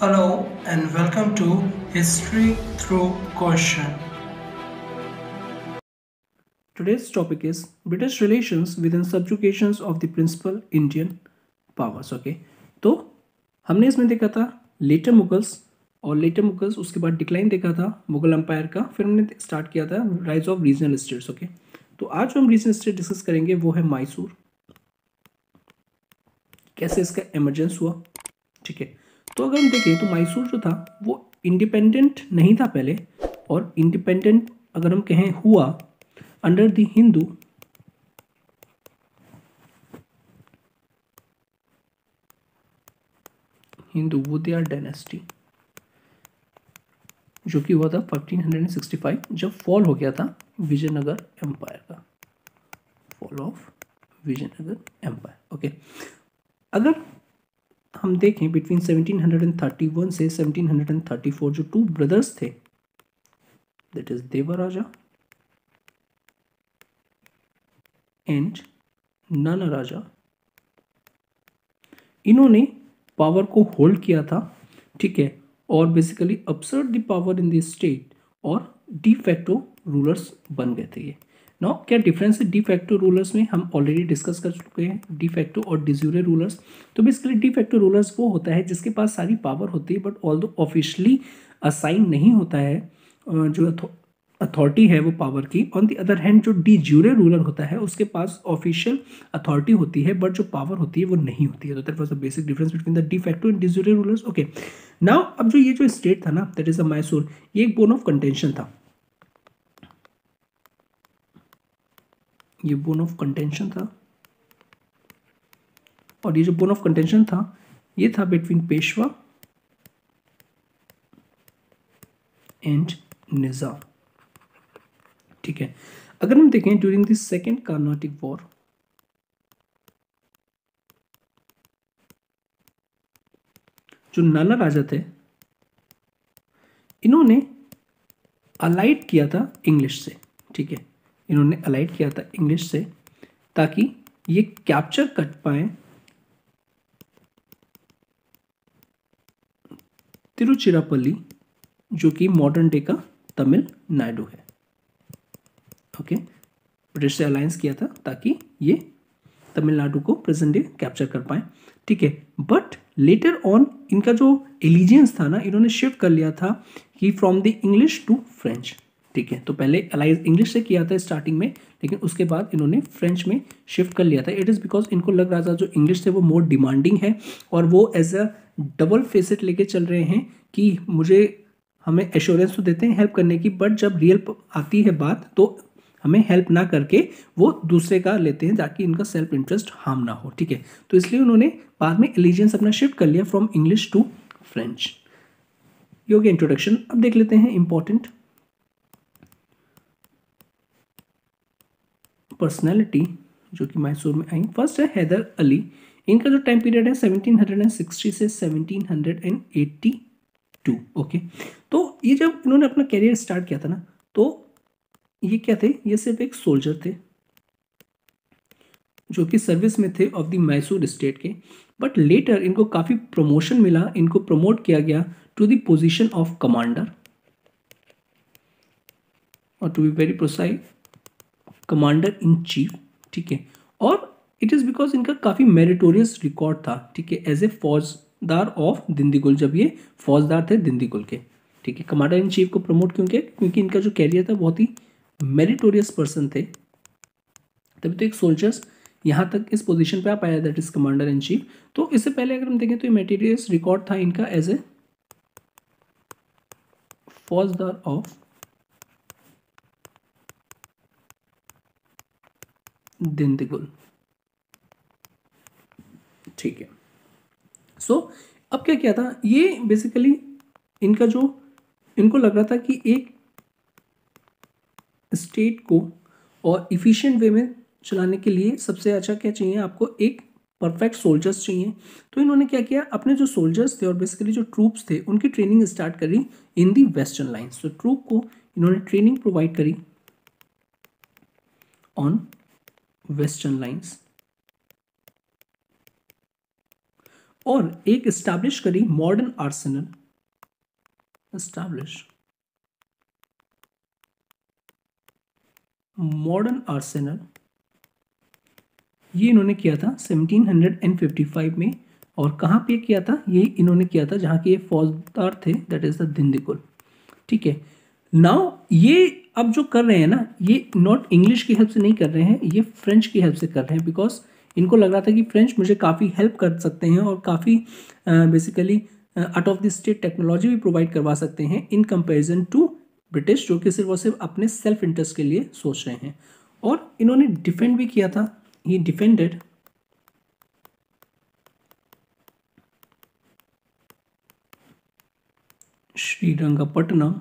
Hello and welcome to History Through Question. Today's topic is British relations within subjugations of the principal Indian powers. Okay, तो हमने इसमें देखा था later Mughals और later Mughals उसके बाद डिक्लाइन देखा था मुगल एम्पायर का, फिर हमने स्टार्ट किया था rise of regional states. Okay, तो आज जो हम रीजनल स्टेट डिस्कस करेंगे वो है मैसूर, कैसे इसका एमरजेंस हुआ. ठीक है, तो अगर हम देखें तो मैसूर जो था वो इंडिपेंडेंट नहीं था पहले, और इंडिपेंडेंट अगर हम कहें हुआ under the Hindu Wodeyar dynasty, जो कि हुआ था 1565 जब फॉल हो गया था विजयनगर एम्पायर का, fall of Vijayanagara empire. Okay, अगर हम देखें बिटवीन 1731 से 1734 जो टू ब्रदर्स थे, that is Devaraja and Nana Raja, इन्होंने पावर को होल्ड किया था. ठीक है, और basically usurped the power in the state और डी फैक्टो रूलर्स बन गए थे ये. नाउ क्या डिफरेंस है डी फैक्टो रूलर्स में, हम ऑलरेडी डिस्कस कर चुके हैं डी फैक्टो और डिज्यूरे रूलर्स. तो बेसिकली डी फैक्टो रूलर्स वो होता है जिसके पास सारी पावर होती है बट ऑल्दो ऑफिशियली असाइन नहीं होता है जो अथॉरिटी है वो पावर की. ऑन द अदर हैंड जो डी ज्यूरे रूलर होता है उसके पास ऑफिशियल अथॉरिटी होती है बट जो पावर होती है वो नहीं होती है. तो that was the basic difference between the de facto and de jure rulers. Okay, now अब जो ये जो स्टेट था ना दैट इज द मैसूर, ये एक बोन ऑफ कंटेंशन था. ये बोन ऑफ कंटेंशन था, और ये जो बोन ऑफ कंटेंशन था ये था बिटवीन पेशवा एंड निजाम. ठीक है, अगर हम देखें during the second Carnatic war, जो नाना राजा थे इन्होंने अलाइड किया था इंग्लिश से. ठीक है, इन्होंने अलाइड किया था इंग्लिश से ताकि ये कैप्चर कर पाए तिरुचिरापल्ली, जो कि मॉडर्न डे का तमिलनाडु है. ओके, ब्रिटिश से अलायंस किया था ताकि ये तमिलनाडु को प्रेजेंट डे कैप्चर कर पाए. ठीक है, बट लेटर ऑन इनका जो एलिजियंस था ना इन्होंने शिफ्ट कर लिया था कि from the English to French. ठीक है, तो पहले अलाइज इंग्लिश से किया था स्टार्टिंग में, लेकिन उसके बाद इन्होंने फ्रेंच में शिफ्ट कर लिया था. इट इज़ बिकॉज इनको लग रहा था जो इंग्लिश थे वो मोर डिमांडिंग है और वो एज अ डबल फेसेट लेके चल रहे हैं कि मुझे हमें एश्योरेंस तो देते हैं हेल्प करने की, बट जब रियल आती है बात तो हमें हेल्प ना करके वो दूसरे का लेते हैं ताकि इनका सेल्फ इंटरेस्ट हार्म ना हो. ठीक है, तो इसलिए उन्होंने बाद में एलिजियंस अपना शिफ्ट कर लिया फ्रॉम इंग्लिश टू फ्रेंच. ये हो गया इंट्रोडक्शन. अब देख लेते हैं इंपॉर्टेंट पर्सनैलिटी जो कि मैसूर में आई. फर्स्ट है हैदर अली. इनका जो टाइम पीरियड है 1760 से 1782. ओके, तो ये जब इन्होंने अपना कैरियर स्टार्ट किया था ना तो ये क्या थे, ये सिर्फ एक सोल्जर थे जो कि सर्विस में थे ऑफ द मैसूर स्टेट के. बट लेटर इनको काफ़ी प्रमोशन मिला, इनको प्रमोट किया गया to the position of commander, और to be very precise commander in chief. ठीक है, और इट इज़ बिकॉज इनका काफ़ी मेरिटोरियस रिकॉर्ड था. ठीक है, एज ए फौजदार ऑफ दिंदीगुल, जब ये फौजदार थे दिंदीगुल के. ठीक है, कमांडर इन चीफ को प्रमोट क्यों किया, क्योंकि इनका जो कैरियर था बहुत ही मेरिटोरियस पर्सन थे, तभी तो एक सोल्जर्स यहाँ तक इस पोजीशन पे आ पाया, that is commander in chief. तो इससे पहले अगर हम देखें तो ये मेरिटोरियस रिकॉर्ड था इनका एज ए फौजदार ऑफ दिंदीगुल. ठीक है, सो अब क्या किया था ये बेसिकली इनका जो इनको लग रहा था कि एक स्टेट को और इफिशिएंट वे में चलाने के लिए सबसे अच्छा क्या चाहिए, आपको एक परफेक्ट सोल्जर्स चाहिए. तो इन्होंने क्या किया, अपने जो सोल्जर्स थे और बेसिकली जो ट्रूप्स थे उनकी ट्रेनिंग स्टार्ट करी इन दी वेस्टर्न लाइन्स. तो ट्रूप को इन्होंने ट्रेनिंग प्रोवाइड करी ऑन वेस्टर्न लाइन्स. और एक इस्टेब्लिश करी modern arsenal, establish modern arsenal, ये इन्होंने किया था 1755 में। और कहाँ पे किया था? ये इन्होंने किया था जहाँ के ये फौजदार थे, दैट इज द दिंदीकुल। ठीक है, नाउ ये अब जो कर रहे हैं ना, ये नॉट इंग्लिश की हेल्प से नहीं कर रहे हैं, ये फ्रेंच की हेल्प से कर रहे हैं, बिकॉज इनको लग रहा था कि फ्रेंच मुझे काफ़ी हेल्प कर सकते हैं और काफ़ी basically out of the state technology भी प्रोवाइड करवा सकते हैं इन कंपैरिजन टू ब्रिटिश, जो कि सिर्फ और सिर्फ अपने सेल्फ इंटरेस्ट के लिए सोच रहे हैं। और इन्होंने डिफेंड भी किया था, ही डिफेंडेड श्रीरंगपट्टनम,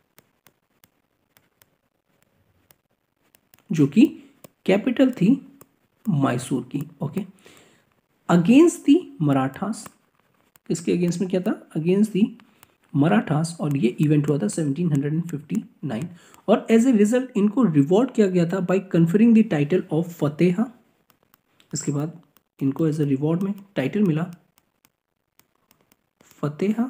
जो कि कैपिटल थी मैसूर की। ओके, अगेंस्ट दी मराठास, किसके अगेंस्ट में किया था? Against the Marathas. और ये इवेंट हुआ था 1759 और एज ए रिजल्ट इनको रिवॉर्ड किया गया था by conferring the title of Fateh. इसके बाद इनको एज ए रिवॉर्ड में टाइटल मिला फतेहा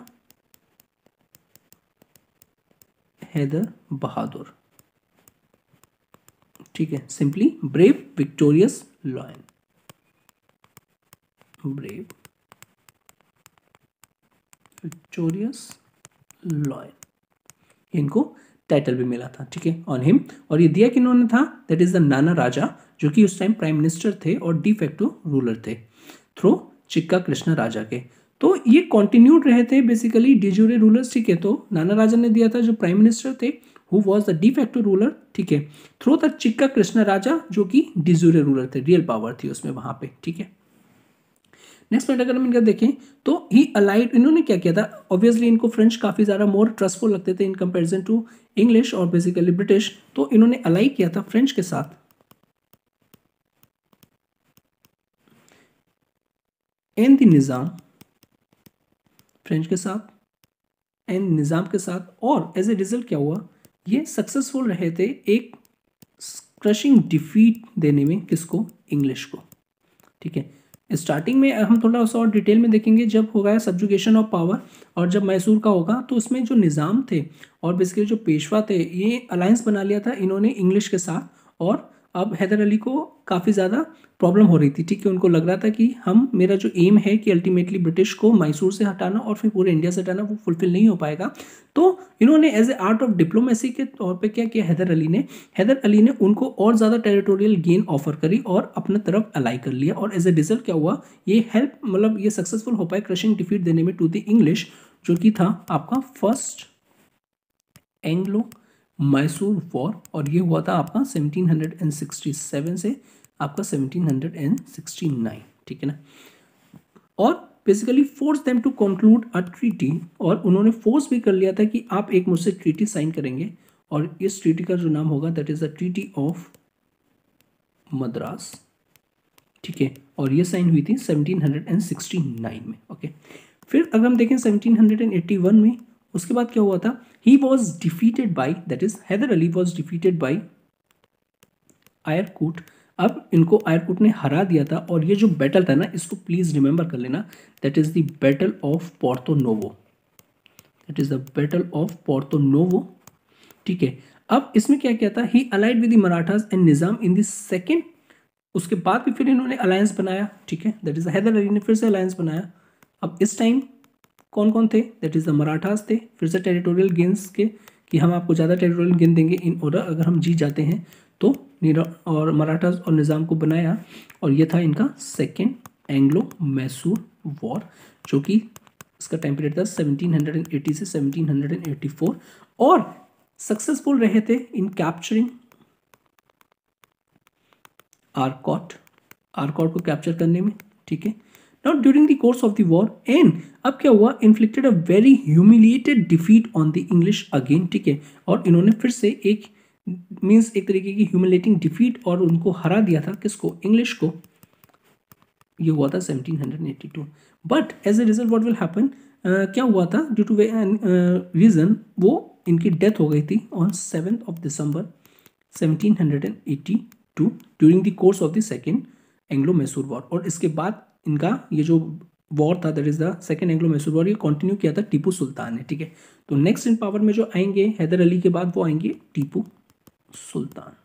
हैदर बहादुर। ठीक है, simply brave victorious lion, brave victorious lion, इनको टाइटल भी मिला था। ठीक है, ऑन हिम। और ये दिया किन्होंने था? दैट इज द नाना राजा, जो कि उस टाइम प्राइम मिनिस्टर थे और डिफेक्टो रूलर थे, थ्रू चिक्का कृष्ण राजा के। तो ये कॉन्टिन्यूड रहे थे बेसिकली डिजूरे रूलर्स। ठीक है, तो नाना राजा ने दिया था जो प्राइम मिनिस्टर थे, who was the de facto ruler. ठीक है, थ्रू द चिक्का कृष्ण राजा, जो कि डिजूरे रूलर थे, रियल पावर थी उसमें वहां पे। ठीक है, नेक्स्ट पॉइंट अगर हम इनका देखें तो ही अलाइड, इन्होंने क्या किया था? ऑब्वियसली इनको फ्रेंच काफ़ी ज़्यादा मोर ट्रस्टफुल लगते थे इन कंपैरिजन टू इंग्लिश और बेसिकली ब्रिटिश, तो इन्होंने अलाई किया था फ्रेंच के साथ एंड द निज़ाम, फ्रेंच के साथ एंड निज़ाम के साथ। और एज ए रिजल्ट क्या हुआ? ये सक्सेसफुल रहे थे एक क्रशिंग डिफीट देने में, किसको? इंग्लिश को। ठीक है, स्टार्टिंग में हम थोड़ा सा और डिटेल में देखेंगे जब होगा सब्जुगेशन ऑफ पावर, और जब मैसूर का होगा तो उसमें जो निज़ाम थे और बेसिकली जो पेशवा थे, ये अलायंस बना लिया था इन्होंने इंग्लिश के साथ। और अब हैदर अली को काफ़ी ज़्यादा प्रॉब्लम हो रही थी। ठीक है, उनको लग रहा था कि मेरा जो एम है कि अल्टीमेटली ब्रिटिश को मैसूर से हटाना और फिर पूरे इंडिया से हटाना, वो फुलफिल नहीं हो पाएगा। तो इन्होंने as a art of diplomacy के तौर पे क्या किया? हैदर अली ने उनको और ज़्यादा टेरिटोरियल गेन ऑफर करी और अपने तरफ अलाई कर लिया। और एज ए रिजल्ट क्या हुआ? ये हेल्प, मतलब ये सक्सेसफुल हो पाए क्रशिंग डिफीट देने में टू द इंग्लिश, जो कि था आपका फर्स्ट एंग्लो मैसूर वॉर। और ये हुआ था आपका 1767 से आपका 1769। ठीक है ना, और basically force them to conclude a treaty, और उन्होंने फोर्स भी कर लिया था कि आप एक मुझसे ट्रीटी साइन करेंगे, और इस ट्रीटी का जो नाम होगा that is the treaty of Madras. ठीक है, और ये साइन हुई थी 1769 में। ओके, फिर अगर हम देखें 1781 में, उसके बाद क्या हुआ था? He was defeated by, that is Hyder Ali was defeated by Eyre Coote. अब इनको आयरकूट ने हरा दिया था, और ये जो बैटल था ना, इसको प्लीज रिमेंबर कर लेना, that is the battle of Porto Novo, that is the battle of Porto Novo. ठीक है, अब इसमें क्या किया था? He allied with the Marathas and Nizam in the second, उसके बाद भी फिर इन्होंने अलायंस बनाया। ठीक है, दैट इज हैदर अली ने फिर से अलायंस बनाया। अब इस टाइम कौन कौन थे? दैट इज द मराठास थे, फिर से टेरिटोरियल गेन्स के, कि हम आपको ज़्यादा टेरिटोरियल गेन देंगे इन ऑर्डर अगर हम जीत जाते हैं तो। और मराठास और निज़ाम को बनाया, और ये था इनका सेकेंड एंग्लो मैसूर वॉर, जो कि इसका टाइम पीरियड था 1780 से 1784, और सक्सेसफुल रहे थे इन कैप्चरिंग आरकॉट को कैप्चर करने में। ठीक है, now during the course of the war, and अब क्या हुआ? Inflicted a very humiliated defeat on the English again. ठीक है, और इन्होंने फिर से एक मीन्स एक तरीके की ह्यूमिलेटिंग डिफीट, और उनको हरा दिया था, किसको? इंग्लिश को। ये हुआ था 1782। But as a result what will happen, क्या हुआ था? ड्यू टू रीजन वो इनकी डेथ हो गई थी on 7 December 1782 during the course of the second Anglo Mysore war. और इसके बाद इनका ये जो वॉर था, that is the second Anglo Mysore war, ये कंटिन्यू किया था टीपू सुल्तान ने, ठीक है। तो नेक्स्ट इन पावर में जो आएंगे हैदर अली के बाद, वो आएंगे टीपू सुल्तान।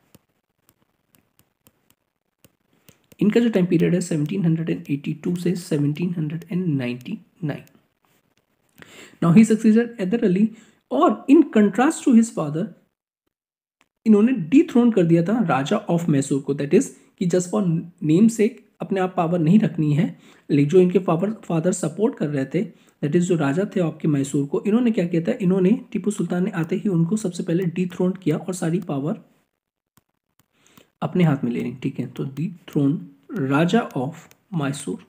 इनका जो टाइम पीरियड है 1782 से 1799। Now he succeeded Hyder Ali, और in contrast to his father इन्होंने डिथ्रोन कर दिया था राजा ऑफ मैसूर को, दैट इज कि जस्ट फॉर नेम से अपने आप पावर नहीं रखनी है, लेकिन जो इनके फादर सपोर्ट कर रहे थे, दैट इज जो राजा थे आपके मैसूर को, इन्होंने क्या किया था, इन्होंने टीपू सुल्तान ने आते ही उनको सबसे पहले डिथ्रोन किया और सारी पावर अपने हाथ में लेनी, ठीक है। तो डिथ्रोन राजा ऑफ मैसूर,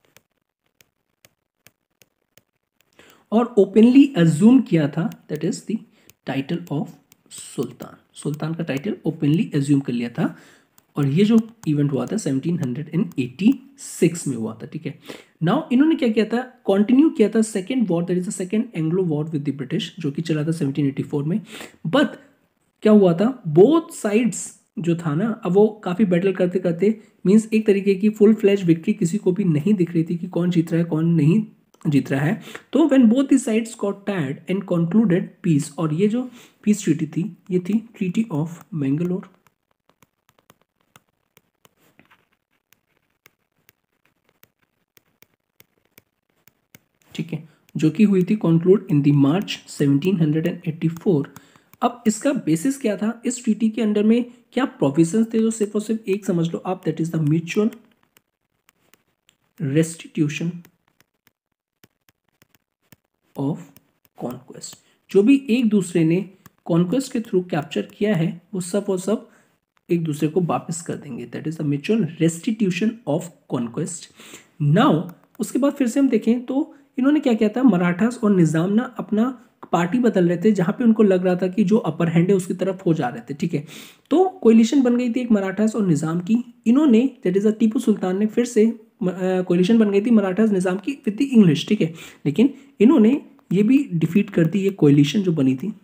और ओपनली अज्यूम किया था that is the title of Sultan, Sultan का टाइटल ओपनली अज्यूम कर लिया था। और ये जो इवेंट हुआ था 1786 में हुआ था, ठीक है। नाउ इन्होंने क्या किया था, कंटिन्यू किया था second war, that is the second Anglo war with the British, जो कि चला था 1784 में। बट क्या हुआ था, बोथ साइड्स जो था ना, अब वो काफ़ी बैटल करते करते, मीन्स एक तरीके की फुल फ्लैश विक्ट्री किसी को भी नहीं दिख रही थी कि कौन जीत रहा है कौन नहीं जीत रहा है। तो when both the sides got tired and concluded peace, और ये जो पीस ट्रीटी थी ये थी ट्रीटी ऑफ मैंगलोर, ठीक है, जो कि हुई थी कंक्लूड इन द मार्च 1784। अब इसका बेसिस क्या था, इस ट्रीटी के अंडर में क्या प्रोविजंस थे, जो सिर्फ और सिर्फ एक समझ लो आप, that is the mutual restitution of conquest. जो भी एक दूसरे ने कॉन्क्वेस्ट के थ्रू कैप्चर किया है वो सब और सब एक दूसरे को वापस कर देंगे, that is the mutual restitution of conquest. Now उसके बाद फिर से हम देखें तो इन्होंने क्या किया था, मराठास और निज़ाम ना अपना पार्टी बदल रहे थे, जहां पे उनको लग रहा था कि जो अपर हैंड है उसकी तरफ हो जा रहे थे, ठीक है। तो कोलिशन बन गई थी एक मराठास और निज़ाम की, इन्होंने that is the Tipu Sultan ने फिर से कोलिशन बन गई थी मराठास निज़ाम की विद द इंग्लिश, ठीक है। लेकिन इन्होंने ये भी डिफीट कर दी, ये कोलिशन जो बनी थी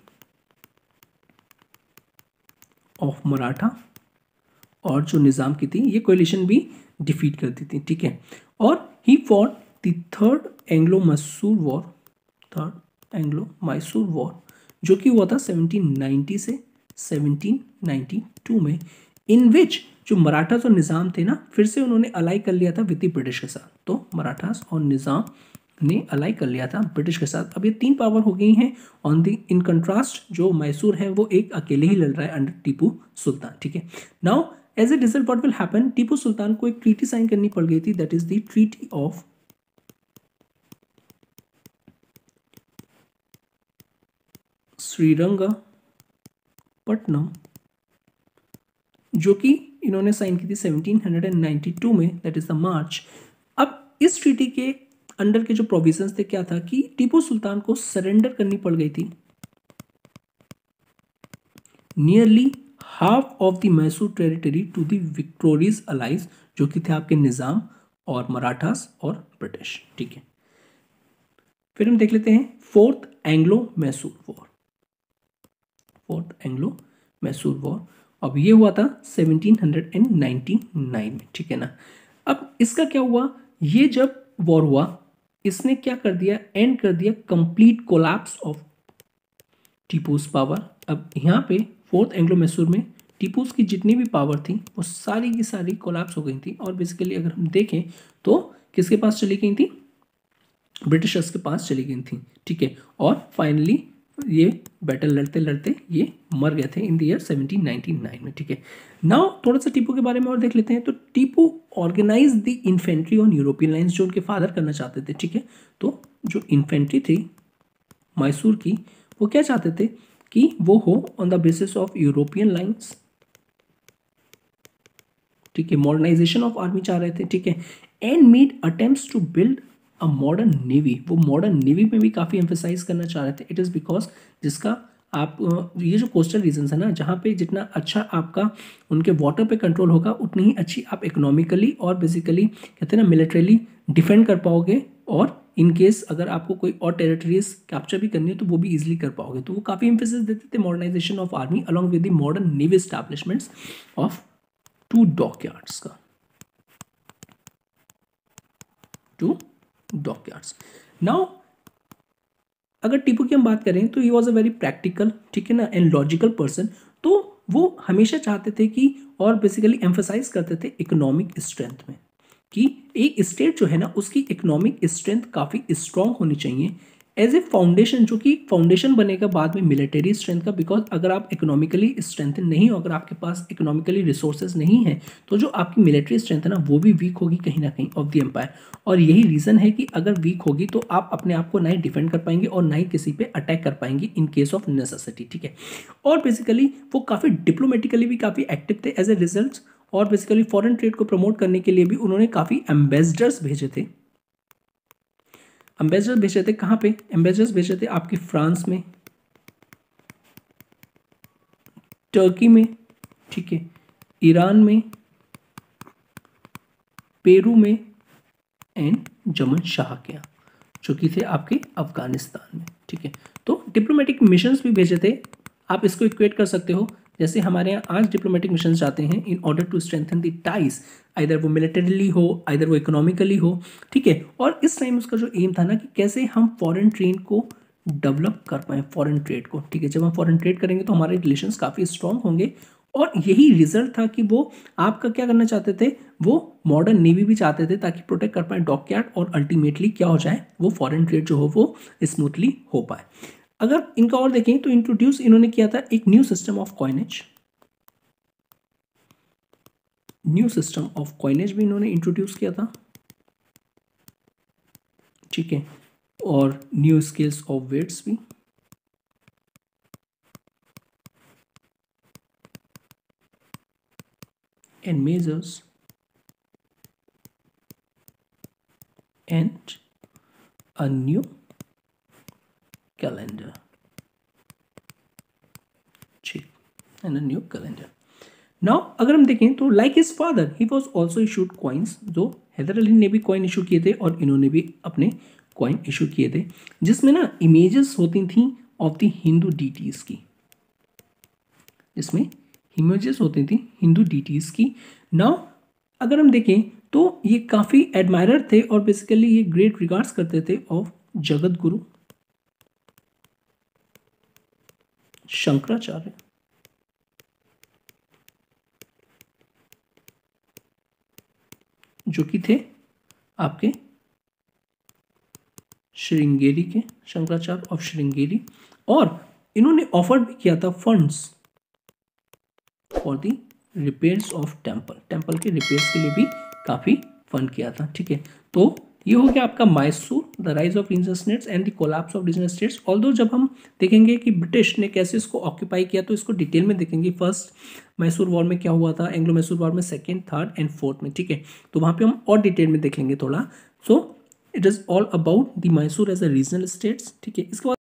ऑफ मराठा और जो निज़ाम की थी, ये कोलिशन भी डिफीट कर दी थी, ठीक है। और he fought the third Anglo Mysore war, third Anglo Mysore war, जो कि हुआ था 1790 से 1792 में, इन विच जो मराठास और निज़ाम थे ना, फिर से उन्होंने अलाई कर लिया था विद द ब्रिटिश के साथ। तो मराठास और निज़ाम ने अलाई कर लिया था ब्रिटिश के साथ। अब ये तीन पावर हो गई हैं ऑन द, इन कंट्रास्ट जो मैसूर है वो एक अकेले ही लड़ रहा है अंडर टीपू सुल्तान, ठीक है। Now as a result what will happen, Tipu Sultan को एक ट्रीटी साइन करनी पड़ गई थी, that is the treaty of Srirangapatnam, जो कि इन्होंने साइन की थी 1792 में, दैट इज द मार्च। अब इस ट्रीटी के अंडर के जो प्रोविजंस थे क्या था कि टीपू सुल्तान को सरेंडर करनी पड़ गई थी nearly half of the Mysore territory to the victorious allies, जो कि थे आपके निज़ाम और मराठास और ब्रिटिश, ठीक है। फिर हम देख लेते हैं fourth Anglo Mysore war, fourth Anglo Mysore war. अब ये हुआ था 1799 में, ठीक है ना। अब इसका क्या हुआ, ये जब वॉर हुआ इसने क्या कर दिया, एंड कर दिया complete collapse of Tipu's power. अब यहाँ पे फोर्थ एंग्लो मैसूर में टीपूस की जितनी भी पावर थी वो सारी की सारी कोलैप्स हो गई थी, और बेसिकली अगर हम देखें तो किसके पास चली गई थी, ब्रिटिशर्स के पास चली गई थी, ठीक है। और फाइनली ये बैटल लड़ते लड़ते ये मर गए थे इन द ईयर 1799 में, ठीक है। नाउ थोड़ा सा टीपू के बारे में और देख लेते हैं। तो Tipu organise the infantry on European lines, जो उनके फादर करना चाहते थे, ठीक है। तो जो इन्फेंट्री थी मैसूर की, वो क्या चाहते थे कि वो हो on the basis of European lines, ठीक है। मॉडर्नाइजेशन ऑफ आर्मी चाह रहे थे, ठीक है। And made attempts to build a modern navy, वो मॉडर्न नेवी में भी काफ़ी एम्फेसाइज करना चाह रहे थे। इट इज़ बिकॉज जिसका आप ये जो कोस्टल रीजन्स है ना, जहाँ पे जितना अच्छा आपका उनके वाटर पे कंट्रोल होगा उतनी ही अच्छी आप इकोनॉमिकली और बेसिकली कहते हैं ना मिलिट्रीली डिफेंड कर पाओगे, और इन केस अगर आपको कोई और टेरिटरीज कैप्चर भी करनी है तो वो भी इजीली कर पाओगे। तो वो काफ़ी एम्फेसिस देते थे modernisation of army along with the modern navy establishments of 2 dockyards का, 2 डॉकयार्ड्स। नाउ अगर टीपू की हम बात करें तो he was a very practical, ठीक है ना, एंड लॉजिकल पर्सन। तो वो हमेशा चाहते थे कि, और बेसिकली एम्फोसाइज करते थे इकोनॉमिक स्ट्रेंथ में, कि एक स्टेट जो है ना उसकी इकोनॉमिक स्ट्रेंथ काफ़ी स्ट्रांग होनी चाहिए एज ए फाउंडेशन, जो कि फाउंडेशन बनेगा बाद में मिलिट्री स्ट्रेंथ का। बिकॉज अगर आप इकोनॉमिकली स्ट्रेंथ नहीं हो, अगर आपके पास इकोनॉमिकली रिसोर्सेज नहीं है, तो जो आपकी मिलिट्री स्ट्रेंथ है ना वो भी वीक होगी कहीं ना कहीं ऑफ द एम्पायर। और यही रीज़न है कि अगर वीक होगी तो आप अपने आप को ना ही डिफेंड कर पाएंगे और ना ही किसी पे अटैक कर पाएंगे इन केस ऑफ नेसेसिटी, ठीक है। और बेसिकली वो काफ़ी डिप्लोमेटिकली भी काफ़ी एक्टिव थे एज ए रिजल्ट। और बेसिकली फॉरेन ट्रेड को प्रमोट करने के लिए भी उन्होंने काफ़ी एम्बेसडर्स भेजे थे। एम्बेसडर भेजे थे कहाँ पे? एम्बेसडर्स भेजे थे आपके फ्रांस में, टर्की में, ठीक है, ईरान में, पेरू में, एंड जमन शाह के यहाँ, जो कि थे आपके अफगानिस्तान में, ठीक है। तो डिप्लोमेटिक मिशंस भी भेजे थे। आप इसको इक्वेट कर सकते हो जैसे हमारे यहाँ आज डिप्लोमेटिक मिशन जाते हैं in order to strengthen the ties, either वो मिलिटरीली हो, आइदर वो इकोनॉमिकली हो, ठीक है। और इस टाइम उसका जो एम था ना कि कैसे हम फॉरेन ट्रेड को डेवलप कर पाए, फॉरेन ट्रेड को, ठीक है। जब हम फॉरेन ट्रेड करेंगे तो हमारे रिलेशंस काफ़ी स्ट्रांग होंगे। और यही रिजल्ट था कि वो आपका क्या करना चाहते थे, वो मॉडर्न नेवी भी चाहते थे ताकि प्रोटेक्ट कर पाए डॉकयार्ड, और अल्टीमेटली क्या हो जाए, वो फॉरेन ट्रेड जो हो वो स्मूथली हो पाए। अगर इनका और देखें तो इंट्रोड्यूस इन्होंने किया था एक new system of coinage, new system of coinage भी इन्होंने इंट्रोड्यूस किया था, ठीक है। और न्यू स्केल्स ऑफ वेट्स भी, and measures, and a new calendar, ठीक, and a new calendar. Now अगर हम देखें तो like his father he was also issued coins, जो हैदर अली ने भी कॉइन इशू किए थे और इन्होंने भी अपने कॉइन इशू किए थे, जिसमें ना इमेजेस होती थी ऑफ द हिंदू डीटीज की, जिसमें इमेजेस होती थी हिंदू डीटीज की। नाउ अगर हम देखें तो ये काफ़ी एडमायरर थे और बेसिकली ये ग्रेट रिगार्ड्स करते थे ऑफ जगत गुरु शंकराचार्य, जो कि थे आपके श्रृंगेरी के, शंकराचार्य ऑफ श्रृंगेरी। और इन्होंने ऑफर भी किया था funds for the repairs of temple, temple के रिपेयर्स के लिए भी काफ़ी फंड किया था, ठीक है। तो ये हो गया आपका Mysore, the rise of regional states and the collapse of regional states. Although जब हम देखेंगे कि ब्रिटिश ने कैसे इसको ऑक्यूपाई किया तो इसको डिटेल में देखेंगे। फर्स्ट मैसूर वॉर में क्या हुआ था, एंग्लो मैसूर वॉर में, सेकेंड, थर्ड एंड फोर्थ में, ठीक है। तो वहाँ पे हम और डिटेल में देखेंगे थोड़ा। So it is all about the Mysore as a regional states, ठीक है। इसके बाद